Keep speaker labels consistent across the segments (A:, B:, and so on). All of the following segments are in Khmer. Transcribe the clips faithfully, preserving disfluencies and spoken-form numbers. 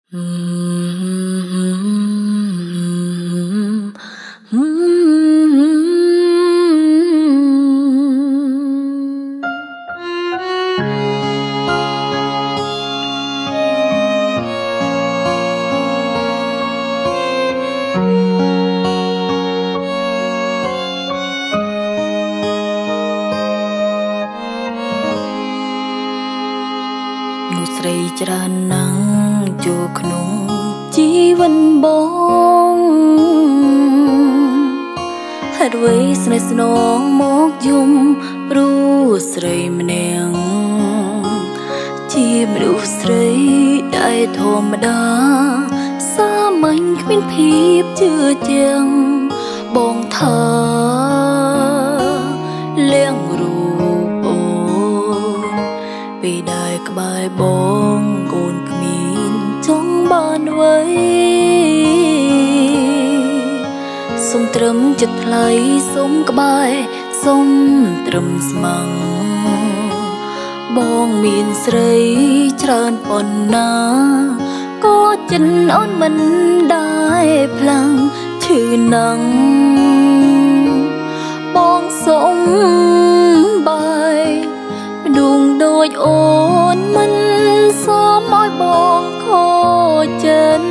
A: ស្រីច្រើនណាស់ចូលក្នុងជីវិតបងហេតុអ្វីស្នេហ៍ស្នងមកយំព្រោះស្រីម្នាក់ជាមនុស្សស្រីដែលធម្មតាសាមញ្ញគ្មានភាពជឿជាក់បងថាលៀងរូបអូនពេលដែលក្បែរបងកូនគ្មានចង់បានអ្វីសុំត្រឹមចិត្តថ្លៃសុំក្បែរសុំត្រឹមស្មាំងបងមានស្រីច្រើនប៉ុណ្ណាក៏ចិនអូនមិនដែរផ្លាំងឈឺណាំងបងសុំបាយដួងដូចអូនមិនសមឲ្យបងខូចចិត្ត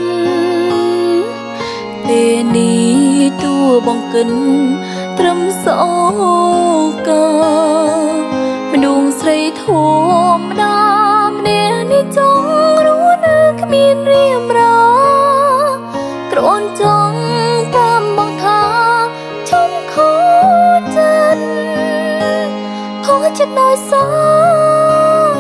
A: ពេលនេះទួបងកិនត្រឹមសោកាដួងស្រីធម្មតាម្នាក់នេះចង់រស់នៅគ្មានរៀបរាគ្រាន់ចង់តាមបងថាជុំខូចចិត្តខូចចិត្តដោយសារ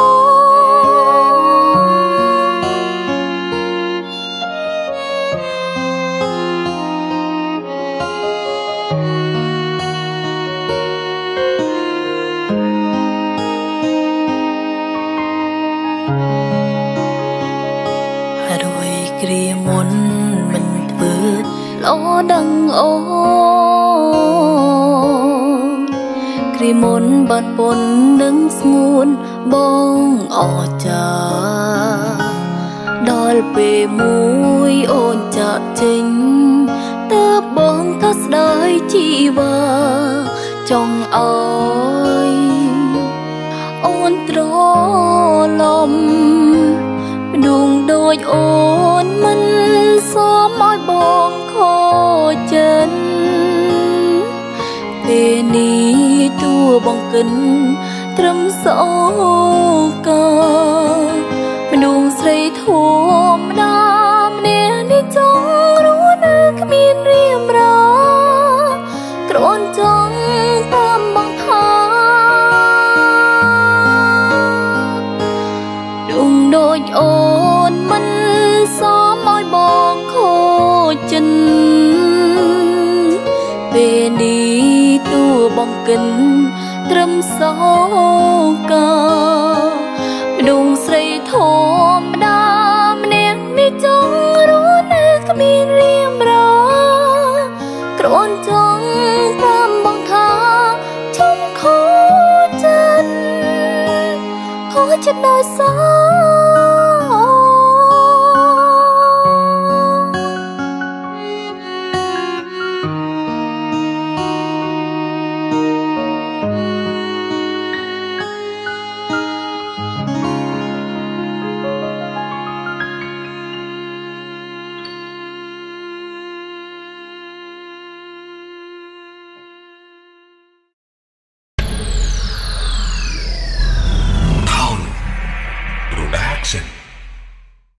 A: គ្រាមុនមិនធ្វើល្អដឹងអូនគ្រាមុនបាត់ពុននឹងស្ងួនបងអចាដល់ពេលមួយអូនចាក់ចេញតើបងថាស្ដាយជីវ៉ាចង់អើយអូនត្រឡំដួងដូចអូនមិនសមឲ្យបងខូចចិត្តពេលនេះទួបងកិនត្រឹមសោកាដួងស្រីធម្មតាម្នាក់នេះចង់រស់នៅគ្មានរៀបរាគ្រាន់ចង់តាមបងថាដួងដូចអូនមិនសមឲ្យបងខូចចិត្តពេលនេះទួបងកិនត្រឹមសោកាដួងស្រីធម្មតាម្នាក់នេះចង់រស់នៅគ្មានរៀបរាគ្រាន់ចង់តាមបងថាជុំខូចចិត្តខូចចិត្តដោយសារ
B: Production